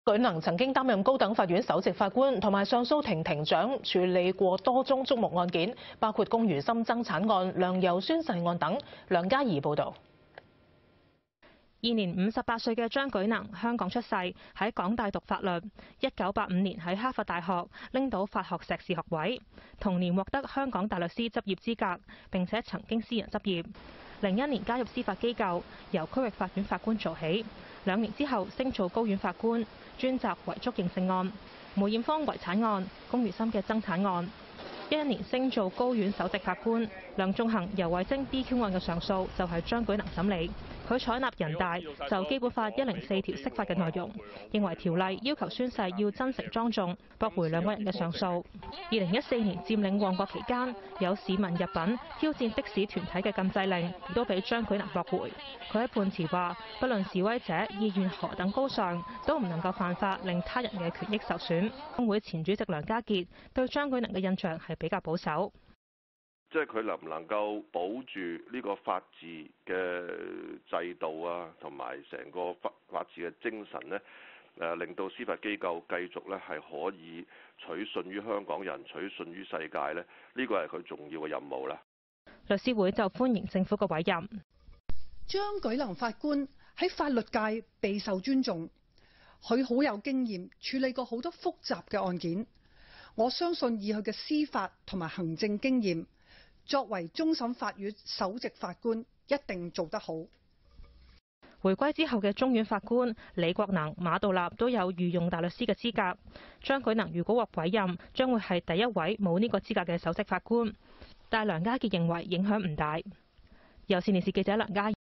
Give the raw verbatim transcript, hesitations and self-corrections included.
舉能曾經擔任高等法院首席法官同埋上訴庭庭長，處理過多宗矚目案件，包括龔如心爭產案、梁游宣誓案等。梁嘉怡報導。 現年五十八歲嘅張舉能，香港出世，喺港大讀法律。一九八五年喺哈佛大學拎到法學碩士學位，同年獲得香港大律師執業資格，並且曾經私人執業。零一年加入司法機構，由區域法院法官做起。兩年之後升做高院法官，專責遺囑認證案、梅艷芳遺產案、龔如心嘅爭產案。一一年升做高院首席法官，梁頌恆、游蕙禎 D Q 案嘅上訴就係張舉能審理。佢採納人大就基本法一零四條釋法嘅內容，認為條例要求宣誓要真誠莊重，駁回兩個人嘅上訴。二零一四年佔領旺角期間，有市民入稟挑戰的士團體嘅禁制令，亦都俾張舉能駁回。佢喺判詞話：不論示威者意願何等高尚，都唔能夠犯法令他人嘅權益受損。工會前主席梁家傑對張舉能嘅印象係比較保守。 即係佢能唔能夠保住呢個法治嘅制度啊，同埋成個法法治嘅精神呢，誒令到司法機構繼續咧係可以取信於香港人、取信於世界呢，呢個係佢重要嘅任務啦。 律師會就歡迎政府嘅委任。 張舉能法官喺法律界備受尊重，佢好有經驗，處理過好多複雜嘅案件。我相信以佢嘅司法同埋行政經驗，作為終審法院首席法官，一定做得好。 回歸之後嘅中院法官李國能、馬道立都有御用大律師嘅資格。張舉能如果獲委任，將會係第一位冇呢個資格嘅首席法官。但梁家傑認為影響唔大。有線電視記者梁嘉怡。